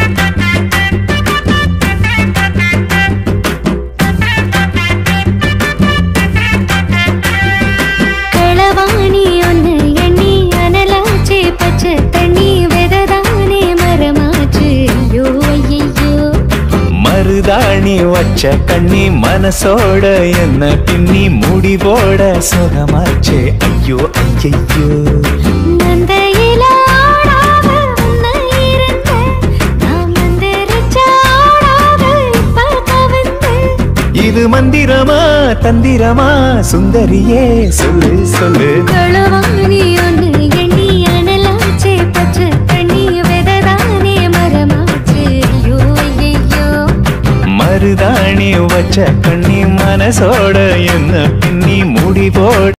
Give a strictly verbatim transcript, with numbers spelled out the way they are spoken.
மருதாணி வச்ச கண்ணி மனசோட என்ன பின்னி முடிவோட சுகமாச்சே ஐயோ ஐயோ இது மந்திரமா தந்திரமா சுந்தரியே சொல்லு சொல்லு மருதாணி வச்ச கண்ணி மனசோட என்ன பின்னி முடிவோட